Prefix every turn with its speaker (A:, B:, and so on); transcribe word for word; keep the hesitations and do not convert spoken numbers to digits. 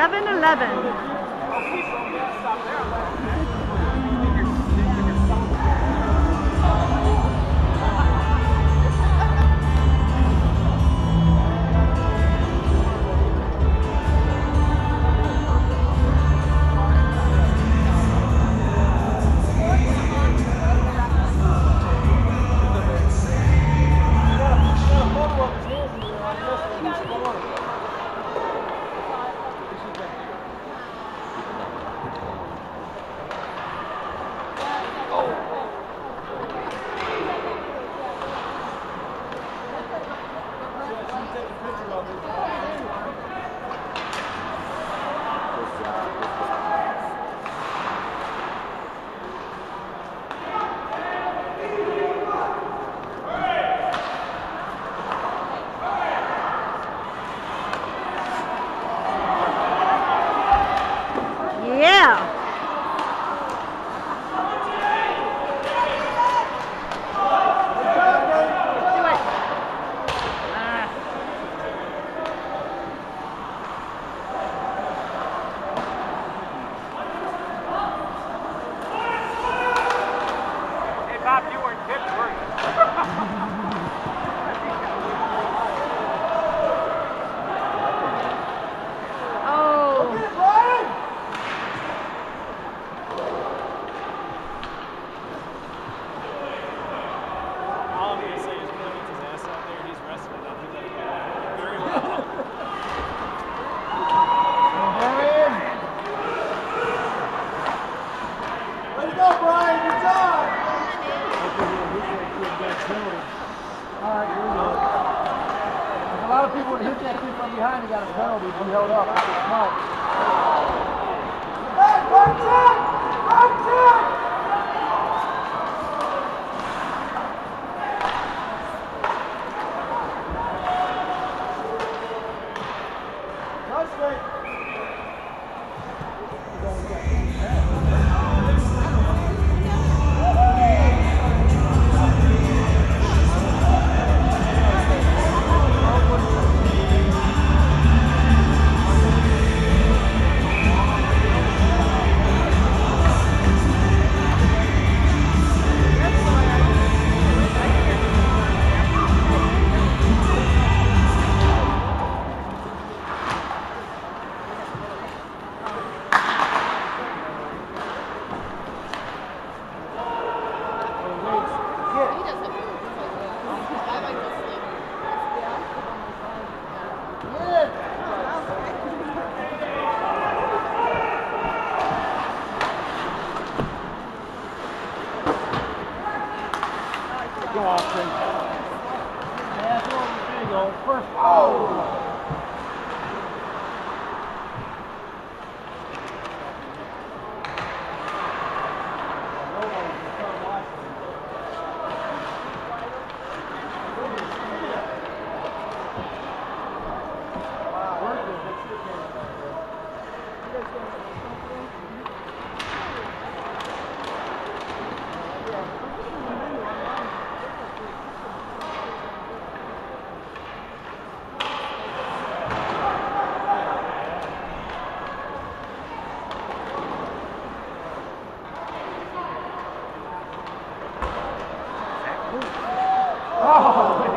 A: eleven eleven. Yeah.
B: Bob, you weren't tipped, were you?
A: Oh.
B: Look at it, Brian! All I'm going to say is when he gets his ass out there and he's wrestling, I think that'll go very well. Brian! Way to go, Brian! Good job! Alright, here we go. There's a lot of people that hit that kid from behind and got a penalty. He held up. That's smart. Hey, right check! Right check! Nice straight. Go Austin. Yeah, there you go. First. Oh! Oh!